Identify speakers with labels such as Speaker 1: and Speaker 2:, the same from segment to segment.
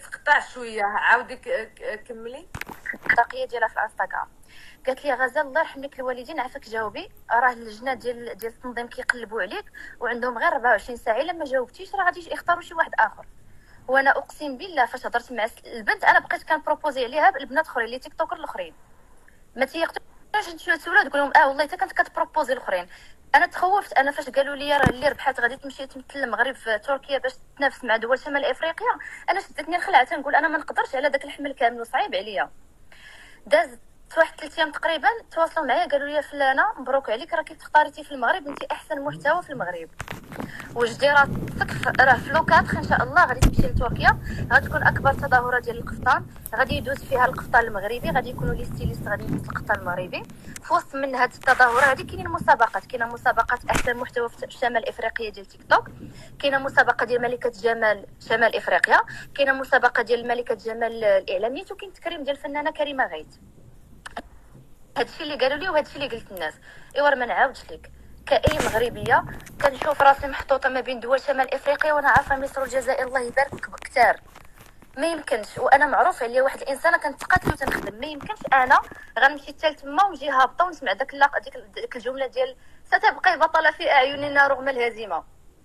Speaker 1: تقطع شويه، عاودي كملي.
Speaker 2: التقيه ديالها في الانستغرام قالت لي غزال الله يرحم لك الوالدين، عافاك جاوبي، راه اللجنه ديال التنظيم كيقلبوا عليك وعندهم غير 24 ساعه، الا ما جاوبتيش راه غادي يختاروا شي واحد اخر. وانا اقسم بالله فاش هضرت مع البنت انا بقيت كنبروبوزي عليها البنات اخرين لي تيك توكر الاخرين ما تيقدروش نتسولوا تقول لهم والله حتى كنت كتبروبوزي الاخرين. انا تخوفت، انا فاش قالوا لي راه اللي ربحات غادي تمشي تمثل المغرب في تركيا باش تنافس مع دول شمال افريقيا، انا شدتني الخلعه تنقول انا ما نقدرش على داك الحمل كامل وصعيب عليا. دازت واحد 3 ايام تقريبا تواصلوا معايا قالوا لي فلانه مبروك عليك راكي تختاريتي في المغرب، انت احسن محتوى في المغرب، وجدي راسك راه في لوكاتر ان شاء الله غادي تمشي لتركيا، غتكون اكبر تظاهره ديال القفطان، غادي يدوز فيها القفطان المغربي، غادي يكونوا لي ستيليست غادي يلبس القفطان المغربي. في وسط من هذه التظاهره هذه كاينين مسابقات، كاينه مسابقات احسن محتوى في شمال افريقيا ديال تيك توك، كاينه مسابقه ديال ملكه جمال شمال افريقيا، كاينه مسابقه ديال ملكه جمال الاعلاميات، وكاين تكريم ديال الفنانه كريمه غيث. هادشي اللي قالوا لي وهادشي اللي قلت الناس. ايوا ما نعاودش لك، كأي مغربيه كنشوف راسي محطوطه ما بين دول شمال افريقيا وانا عارفه مصر والجزائر الله يبارك كثار، ما يمكنش. وانا معروف عليا واحد الانسانه كنتقاتل وتنخدم، ما يمكنش انا غنمشي حتى تما ونجي هابطه ونسمع ديك الجمله ديال ستبقي بطله في اعيننا رغم الهزيمه.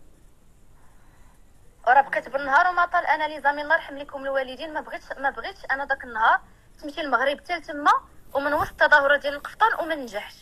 Speaker 2: وراه بقيت بالنهار وما طال انا لي زامي الله يرحم لكم الوالدين، ما بغيتش انا داك النهار تمشي المغرب حتى تما ومن وسط التظاهرات ديال القفطان وما ننجحش.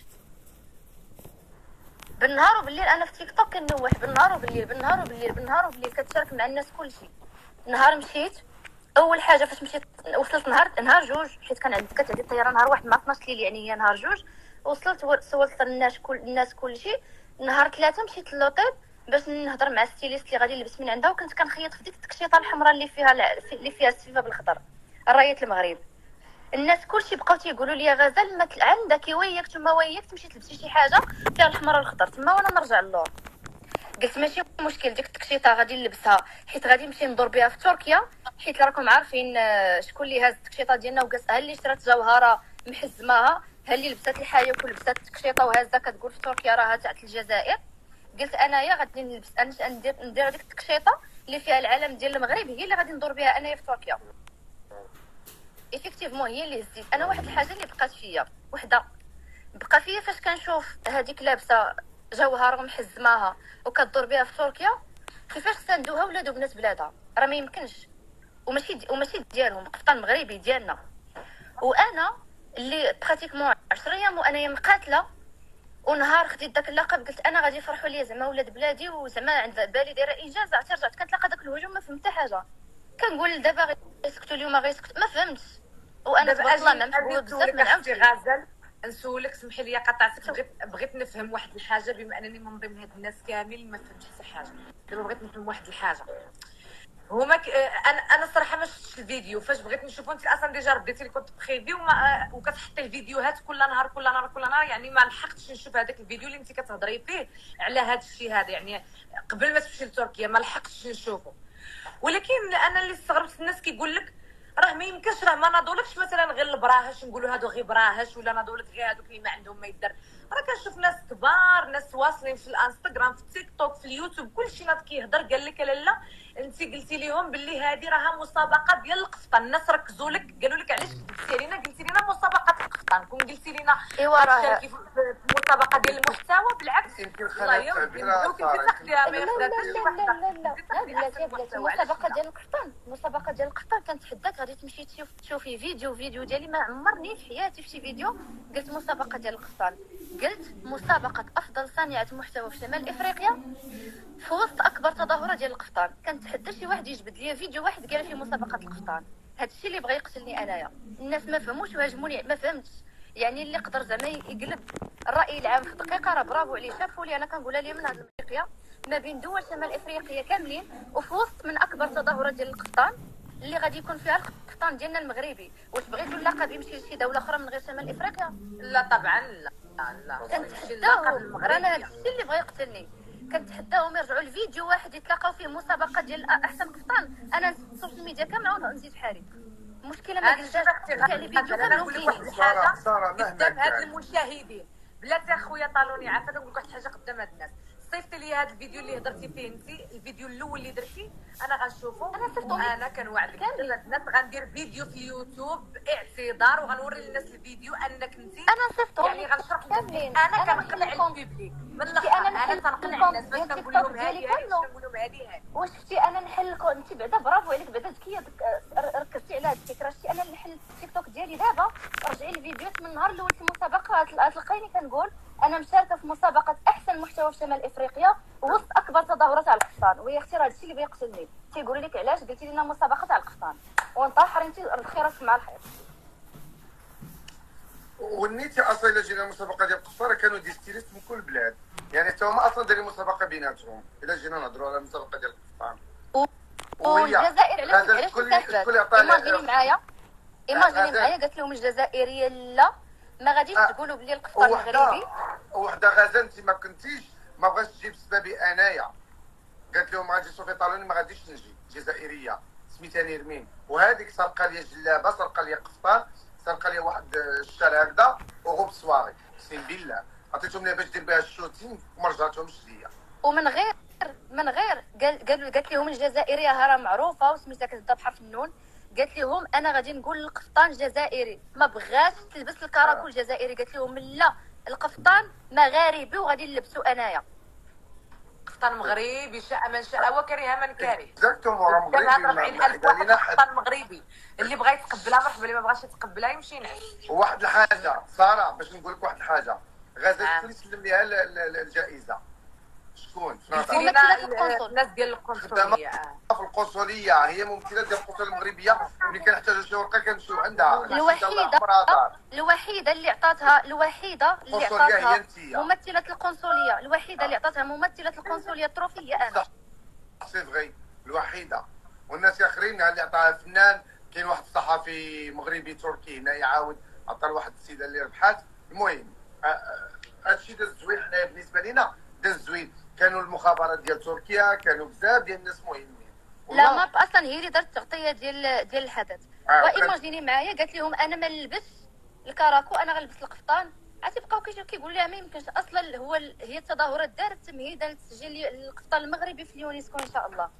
Speaker 2: بالنهار وبالليل انا في تيك توك كنوح، بالنهار وبالليل بالنهار وبالليل بالنهار وبالليل كتشارك مع الناس كلشي. نهار مشيت اول حاجه فاش مشيت وصلت نهار جوج، حيت كتعدي الطياره نهار واحد مع 12 ليل يعني هي نهار جوج، وصلت سولت الناس كلشي. نهار 3 مشيت للوطيل باش نهضر مع ستيليست اللي غادي نلبس من عندها، وكنت كنخيط في ديك التكشيطه الحمراء اللي فيها السفيفه بالخضر رايه المغرب. الناس كلشي بقاو تيقولوا لي غزال ما عندك وياك تما وياك تمشي تلبسي شي حاجه فيها الحمراء والخضر تما، وانا نرجع للور. قلت ماشي مشكل ديك التكشيطه غادي نلبسها حيت غادي نمشي ندور بها في تركيا، حيت راكم عارفين شكون اللي هاز التكشيطه ديالنا وقاسها، اللي شرات جوهره محزماها، ها اللي لبسات الحايك ولبسات التكشيطه وهازه كتقول في تركيا راها تاع الجزائر. قلت انايا غادي نلبس انا ندير ديك التكشيطه اللي فيها العلم ديال المغرب، هي اللي غادي ندور بها انايا في تركيا. ايفيكتيفمون هي اللي هزيت انا. واحد الحاجه اللي بقات فيا وحده بقى فيا فاش كنشوف هذيك لابسه جوهره محزماها وكدور بها في تركيا، كيفاش ساندوها ولاد وبنات بلادها؟ راه ما يمكنش، وماشي ديالهم، قفطان مغربي ديالنا. وانا اللي براتيكمون 10 ايام وانايا مقاتله، ونهار خديت داك اللقب قلت انا غادي يفرحوا لي زعما ولاد بلادي، وزعما عند بالي دايره انجاز. عرفتي رجعت كنتلاقى داك الهجوم ما فهمت حتى حاجه، كنقول دابا غيسكتوا اليوم غيسكت، ما فهمتش. وانا تبارك الله ما محبوبه بزاف. ما نعاودش
Speaker 1: غزال نسولك، سمحي لي قطعتك، بغيت نفهم واحد الحاجه بما انني من ضمن هاد الناس كامل ما فهمتش حتى حاجه. دابا بغيت نفهم واحد الحاجه، هما انا الصراحه ما شفتش الفيديو، فاش بغيت نشوفو انت اصلا ديجا رديتي لي كنت بريفي وكتحطي الفيديوهات كل نهار كل نهار كل نهار، يعني ما لحقتش نشوف هذاك الفيديو اللي انت كتهضري فيه على هذا الشيء هذا، يعني قبل ما تمشي لتركيا ما لحقتش نشوفه. ولكن انا اللي استغربت الناس كيقول لك راه ما يمكنش، راه ما ناضولكش مثلا غير البراهش نقولوا هادو غير براهش، ولا ناضولك غير هادوك اللي ما عندهم ما يدار. راه كنشوف ناس كبار، ناس واصلين في الانستغرام في التيك توك في اليوتيوب كلشي ناض كيهضر. قال لك لا انت قلتي لهم باللي هذه راها مسابقه ديال القفطان، الناس ركزوا لك قالوا لك علاش قلتي علينا، قلتي لنا مسابقه القفطان، كون قلتي لنا
Speaker 2: ايوا راه
Speaker 1: تشاركي في مسابقه ديال المحتوى بالعكس والله يوم كنتي تاخديها ما ياخذهاش شي وحده.
Speaker 2: لا بلاتي المسابقه ديال القفطان، المسابقه ديال القفطان كنتحداك غادي تمشي تشوفي فيديو ديالي. ما عمرني في حياتي في شي فيديو قلت مسابقه ديال القفطان، قلت مسابقه افضل صانعه محتوى في شمال افريقيا في وسط اكبر تظاهره ديال القفطان. كنتحدى شي واحد يجبد لي فيديو واحد قال فيه مسابقه القفطان. هذا الشيء اللي بغى يقتلني انايا. الناس ما فهموش وهاجموني، ما فهمتش يعني اللي قدر زعما يقلب الراي العام في دقيقه راه برافو عليه، شافوا لي. انا كنقولها لي من هذه افريقيا ما بين دول شمال افريقيا كاملين وفي وسط من اكبر تظاهرات ديال القفطان اللي غادي يكون فيها القفطان ديالنا المغربي. واش بغيتوا اللقب يمشي لشي دوله اخرى من غير شمال افريقيا؟
Speaker 1: لا طبعا لا لا.
Speaker 2: كنتحداهم، رانا هذا الشيء اللي بغى يقتلني. كنتحداهم يرجعوا لفيديو واحد يتلاقاو فيه مسابقه ديال احسن قفطان. انا السوشيال ميديا كامله ونزيد بحالي المشكله ما قلتش على فيديو
Speaker 1: انا نقول لك واحد الحاجه قدام هاد المشاهدين بلاتي اخويا طالوني عافاك، نقول لك واحد الحاجه قدام هاد الناس. صيفطي لي هذا الفيديو اللي هضرتي فيه انت، الفيديو الاول اللي درتي انا غنشوفه.
Speaker 2: انا صيفطو
Speaker 1: انا كنوعدك الناس غندير فيديو في اليوتيوب اعتذار، وغنوري للناس الفيديو انك انت
Speaker 2: انا صيفطو
Speaker 1: يعني غنشرح
Speaker 2: كاملين.
Speaker 1: انا كنقنع البوبليك من الاخر، انا تنقنع الناس باش كنقول لهم هذه كنقول لهم هذه.
Speaker 2: واش شفتي انا نحل انت بعدا برافو عليك، بعدا ذكيه ركزتي على هذه الفكره. شتي انا نحل التيك توك ديالي دابا، رجعي الفيديوهات من النهار الاول في المسابقه تلقيني كنقول انا مشاركه في مسابقه احسن محتوى في شمال افريقيا وسط اكبر تظاهرات على القفطان. وهي اختي راه هادشي اللي بغا يقتلني، تيقولوا لك علاش قلتي لنا مسابقه على القفطان وانطحر انت الخيرات مع الخير.
Speaker 3: والنيتي اصلا الا جينا المسابقه ديال القفطان كانوا دي ستيليست من كل البلاد، يعني حتى هما اصلا دايرين مسابقه بيناتهم. الا جينا نهضروا على المسابقه ديال القفطان
Speaker 2: والجزائر علاش انسحبت؟ ايماجيني معايا قالت لهم الجزائريه لا ما غاديش تقولوا بلي القفطان مغربي.
Speaker 3: وحده غازه انت ما كنتيش، ما بغاش تجيب سبابي انايا، قالت لهم غادي يشوفوا طالوني ما غاديش نجي. جزائريه سميتها نيرمين، وهذيك سرقه لي جلابه، سرقه لي قفطان، سرقه لي واحد الشال هكذا وغوب سواغي، اقسم بالله عطيتهم لها باش دير بها الشوتين وما رجعتهمش ليا.
Speaker 2: ومن غير قالت لهم الجزائريه راه معروفه وسميتها كتبدا بحرف النون. قالت لهم انا غادي نقول القفطان جزائري، ما بغاش تلبس الكراكول جزائري. قالت لهم لا القفطان مغاربي وغادي نلبسو انايا.
Speaker 1: قفطان مغربي شاء من شاء وكره من كره.
Speaker 3: اكزاكتومون راه مغربي.
Speaker 1: قفطان مغربي اللي بغى يتقبلها مرحبا، اللي ما بغاش يتقبلها يمشي ينعس.
Speaker 3: وواحد الحاجه ساره باش نقول لك واحد الحاجه، غازه شكون يسلم ليها الجائزه؟ شكون؟
Speaker 1: الناس ديال القنصليه.
Speaker 3: في القنصليه هي ممثله ديال القنصليه المغربيه، ملي كنحتاجوا شي ورقه كنمشيو عندها.
Speaker 2: الوحيده اللي عطاتها ممثله القنصليه، الوحيده اللي عطاتها ممثله القنصليه التروفي هي انا.
Speaker 3: سي فغي الوحيده، والناس الاخرين اللي عطاها فنان. كاين واحد الصحفي مغربي تركي هنا يعاود عطى لواحد السيده اللي ربحات. المهم هادشي داز زوين، حنايا بالنسبه لينا داز زوين. كانوا المخابرات ديال تركيا، كانوا بزاف ديال الناس مهمين.
Speaker 2: لا ما اصلا هي اللي دارت التغطيه ديال الحدث. وايماجيني معايا قالت لهم انا ما نلبس الكراكو، انا غنلبس القفطان. عرفتي بقاو كيقولوا لها ما يمكنش اصلا. هي التظاهرات دارت تمهيدا لتسجيل القفطان المغربي في اليونسكو ان شاء الله.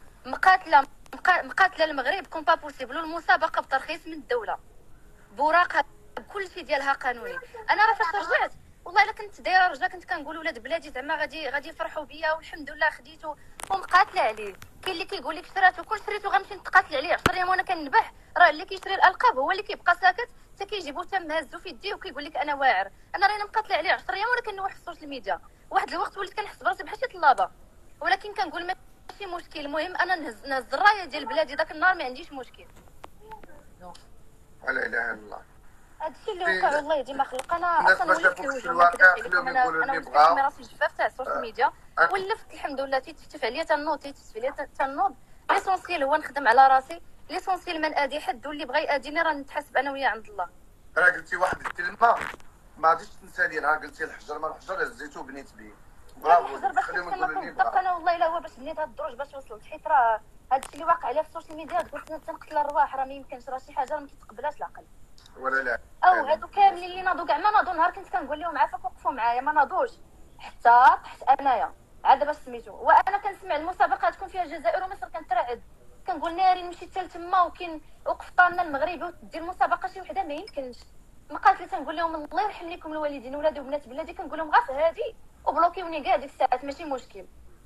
Speaker 2: مقاتله المغرب كون با بوسيبل، والمسابقه بترخيص من الدوله بوراقها بكل شيء ديالها قانوني. انا راه فاش رجعت والله الا كنت دايره رجله كنت كنقول ولاد بلادي زعما غادي يفرحوا بيا والحمد لله خديته ومقاتله عليه. كاين اللي كيقول لك شراتو، كون شريتو غنمشي نتقاتل عليه 10 ايام وانا كنذبح. راه اللي كيشري الالقاب هو اللي كيبقى ساكت حتى كيجيبو تم هازو في يديه وكيقول لك انا واعر. انا راني مقاتله عليه 10 ايام وانا كنوح في السوشيال ميديا. واحد الوقت وليت كنحس براسي بحال شي طلابه، ولكن كنقول ماشي مشكل. المهم انا نهز الرايه ديال بلادي داك النهار ما عنديش مشكل.
Speaker 3: لا اله الا الله.
Speaker 2: هادشي اللي وقع والله ديما خلقنا. اصلا ولفت
Speaker 3: الواقع خليهم يقولوا اللي بغاو.
Speaker 2: انا راسي جفاف تاع السوشيال ميديا ولفت الحمد لله. تيتفتف عليا تنوض ليسونسيال هو نخدم على راسي. ليسونسيال ما نادي حد، واللي بغى ياديني راه نتحاسب انا وياه عند الله.
Speaker 3: راه قلتي واحد الكلمه ما غاديش تنسى ليها، قلتي الحجر ما الحجر هزيتو بنيت به. برافو. خليهم يقولوا اللي بغاو.
Speaker 2: انا والله الا هو باش بنيت هاد الدروج باش وصلت، حيت راه هادشي اللي واقع عليه في السوشيال ميديا قلت تنقتل الرواح. راه ما يمكنش، راه شي حاجه ما كيتقبلهاش العقل.
Speaker 3: ولا لا
Speaker 2: او هادو كاملين اللي ناضوا كاع ما ناضوا. نهار كنت كنقول لهم عافاك وقفوا معايا ما ناضوش حتى طحت انايا عاد باش سميتو. وانا كنسمع المسابقات تكون فيها الجزائر ومصر كنترعد، كنقول ناري نمشي حتى لتما وكاين وقفطاننا المغربي ودير المسابقه شي وحده ما يمكنش. مقالت لي تنقول لهم الله يرحم لكم الوالدين ولادي وبنات بلادي، كنقول لهم غير هادي وبلوكيوني كاع ديك الساعات ماشي مشكل.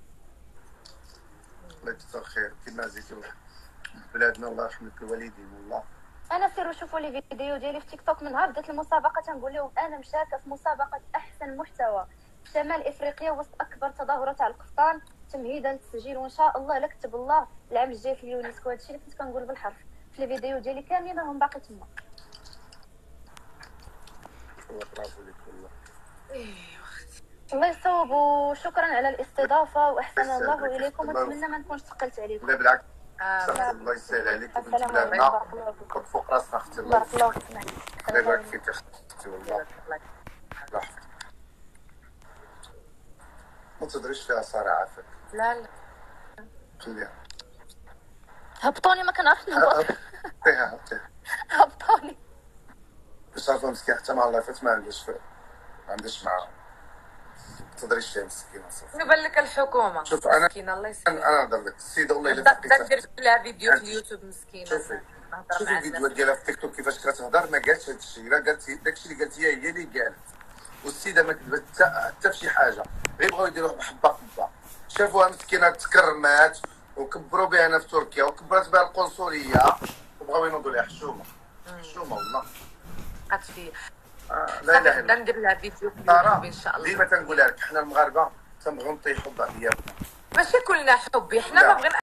Speaker 3: الله يجزاك خير كيما زيتو بلادنا. الله يرحم لك الوالدين. والله
Speaker 2: انا سيروا شوفوا لي فيديو ديالي في تيك توك من نهار بدات المسابقه تنقول لهم انا مشاركه في مسابقه احسن محتوى في شمال افريقيا وسط اكبر تظاهرات على القفطان تمهيدا للتسجيل، وان شاء الله لا كتب الله العام الجاي في اليونسكو. هادشي اللي كنت كنقول بالحرف في الفيديو ديالي كاملين راهم باقي تما.
Speaker 3: برافو لك والله.
Speaker 2: الله يصوب وشكرا على الاستضافه واحسن الله اليكم، ونتمنى ما نكونش ثقلت عليكم.
Speaker 3: لا بالعكس الله يسهل عليك وبنت بلادنا كنت فوق راسنا اختي. الله
Speaker 2: بارك الله فيك.
Speaker 3: الله يبارك فيك اختي. والله الله يحفظك. ما تدريش فيها ساره عافاك.
Speaker 1: لا
Speaker 3: خليها
Speaker 2: هبطوني ما كنعرفش نهبط.
Speaker 3: عطيها
Speaker 2: هبطوني
Speaker 3: باش عرفتو مسكين حتى مع الله فات ما عندهاش معاها تهضريش ليها مسكينه صافي.
Speaker 1: نبان لك الحكومه
Speaker 3: شوف انا
Speaker 1: مسكينه الله يسلمك.
Speaker 3: انا نهضر لك السيده والله الا
Speaker 1: نبدا ندير لها فيديو في اليوتيوب مسكينه.
Speaker 3: شوفي
Speaker 1: نهضر
Speaker 3: شوفي
Speaker 1: مع
Speaker 3: الفيديوهات
Speaker 1: الناس.
Speaker 3: ديالها في تيك توك كيفاش كتهضر، ما قالتش هذا الشيء، لا قالت داكشي اللي قالت هي اللي قالت. والسيده ما كذبت حتى في شي حاجه، غير بغاو يديروها بحبه قبه. شافوها مسكينه تكرمات وكبروا بها هنا في تركيا وكبرت بها القنصليه وبغاو ينوضوا لها حشومه. حشومه والله.
Speaker 1: بقات في
Speaker 3: لا
Speaker 1: صافي
Speaker 3: لا
Speaker 1: نبدا ندير لها فيديو في
Speaker 3: ترى
Speaker 1: اليوتيوب ان شاء الله.
Speaker 3: ديما تنقولها لك حنا المغاربه تنبغيو نطيحوا بعضياتنا.
Speaker 1: ماشي كلنا حبي، حنا
Speaker 3: لا.
Speaker 1: ما بغينا